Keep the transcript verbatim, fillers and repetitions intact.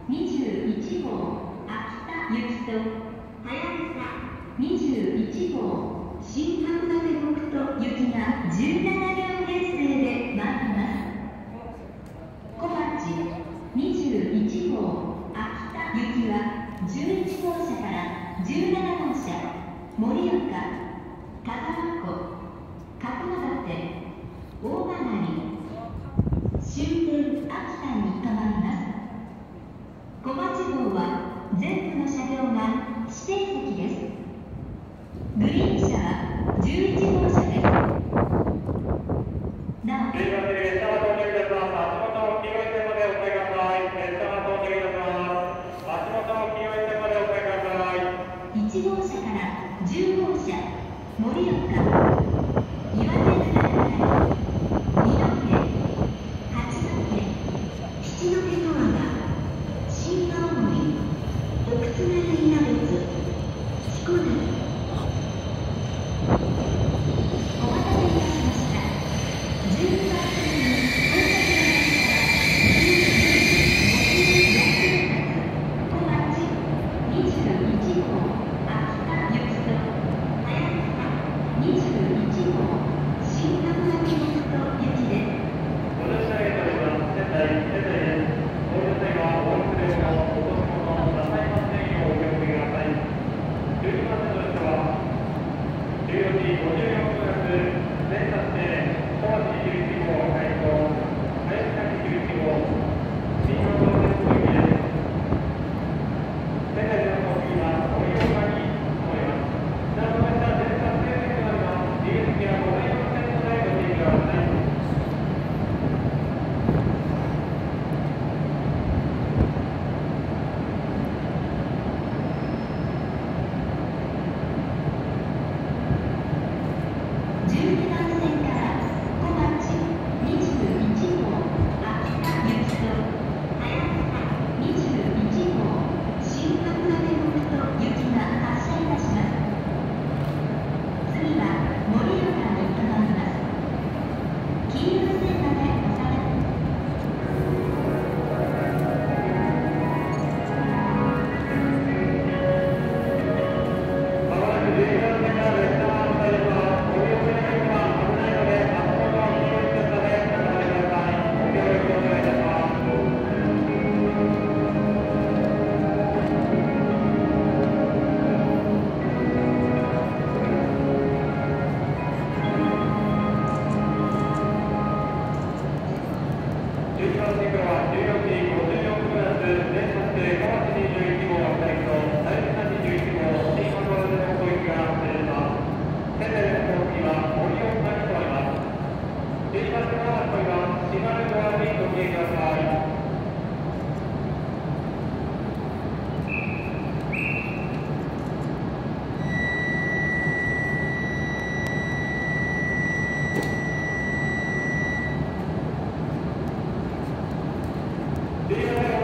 にじゅういちごう秋田行きとはやぶさにじゅういちごう新函館北斗行きがじゅうななりょう編成で参ります。小町にじゅういちごう秋田行きはじゅういちごうしゃからじゅうななごうしゃ、盛岡、田沢湖、角館、大曲、終点秋田に停まります。小町号は全部の車両が指定席です。グリーン車はじゅういちごうしゃです。なお、列車が到着いたします。足元の黄色い線までお越えください。列車が到着いたします。足元の黄色い線までお越えください。いちごうしゃからじゅうごうしゃ、盛岡、岩手津軽辺り、二戸、八戸、七戸十和田、新青森、奥津軽稲別、彦根。お待たせいたしました。じゅうにばんせんに到着いたしました小町にじゅういちごう秋田行きとはやぶさにじゅういちごう新函館北斗行きです。 ご乗車ありがとうございます。仙台、仙台です。ご乗車は大陸電車お越し物のなさいませんようお気をつけください。じゅうにばんせんの列車はじゅうよじごじゅうよんぷん発全座指定小町にじゅういちごう開港、林田にじゅういちごう新函館北斗行きです。仙台でのお次は盛岡に停まります。なお、また全座指定席となります。自由席はございませんのでご注意ください。 じゅうにばんせんから小町にじゅういちごう秋田行きとはやぶさにじゅういちごう新函館北斗行きが発車いたします。次は盛岡に停まります。黄色い線までお下がり。 まもなくじゅうにばんせんから列車が発車いたします。ご利用くださいは危ないので足元の黄色い線までお下がりください。ご協力お願いいたします。じゅうにばんせんからはじゅうよじごじゅうよんぷん発全座指定小町にじゅういちごう開港、林田にじゅういちごう新函館北斗行きが発車します。仙台でのお次は盛岡に停まります。じゅうにばんせんの発車は島根ドアにご注意ください。じゅうにばんせん